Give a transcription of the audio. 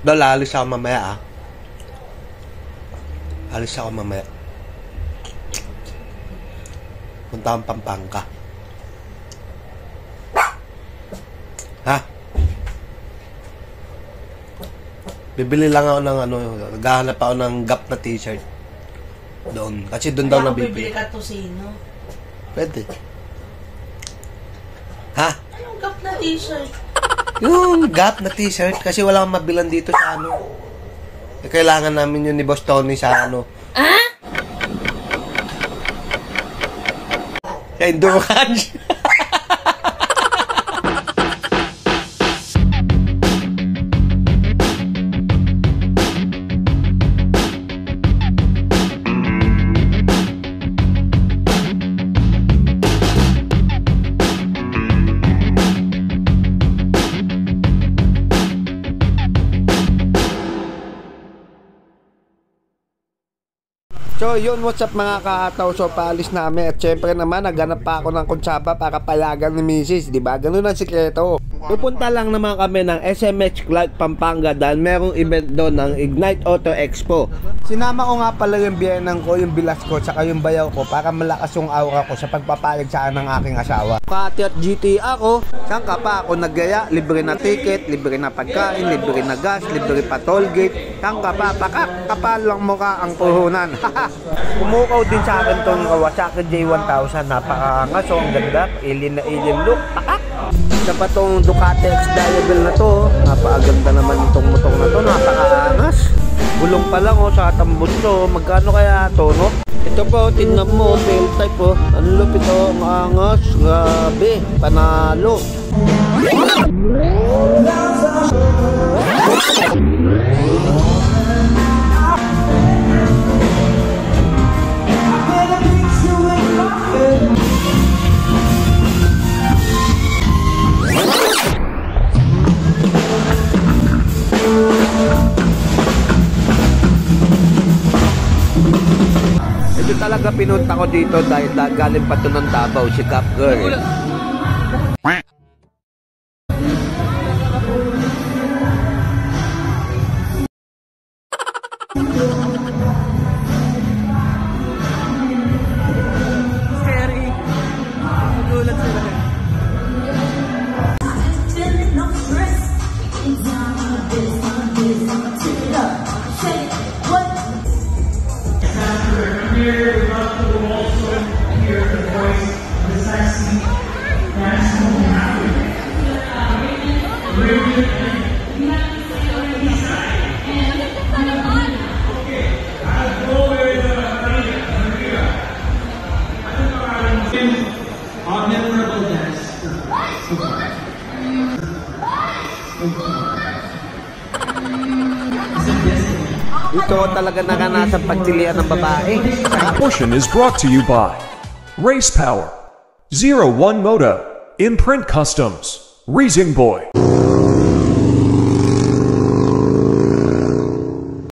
Dol, alis ako mamaya Alis ako mamaya. Punta akong Pampanga. Ha? Bibili lang ako ng naghahanap ako ng Gap na t-shirt. Doon. Kasi doon daw nabibili. Bibili ka to sino? Pwede. Ha? Anong Gap na t-shirt? Yung Gap na t-shirt. Kasi wala akong mabilan dito sa kailangan namin yun ni Boss Tony sa Sa Endurance. So yun, what's up mga kaataw. So paalis namin at syempre naman naghanap pa ako ng kutsaba para palagan ni Mrs. Diba? Ganun ang sikreto. Pupunta lang naman kami ng SMH Clark, Pampanga dahil merong event doon ng Ignite Auto Expo. Sinama ko nga pala yung biyenang ko, yung bilas ko, tsaka yung bayaw ko para malakas yung aura ko sa pagpapalig saan ng aking asawa. Kati at GT ako, saan ka pa ako naggaya? Libre na ticket, libre na pagkain, libre na gas, libre pa toll gate. Saan ka pa? Pakakapal lang mukha ang puhunan. Pumukaw din sa akin tong Kawasaki J1000. Napakangas, ang ganda, alien na alien look. Isa pa tong Ducati X-Diagonal na to. Napakaganda naman itong motor na to. Napakaangas. Gulong pa lang sa tambot to. Magkano kaya to, no? Ito po, tingnan mo, tail type po. Ano lupit to? Maangas. Grabe. Panalo. Ito talaga pinunta ko dito dahil galing pa ito ng Davao, si Cap Girl. Scary. Magulat sila. Ito talaga nakanasan pagtilian ng babae. Portion is brought to you by Race Power, 01 Moto, Imprint Customs, Raising Boy.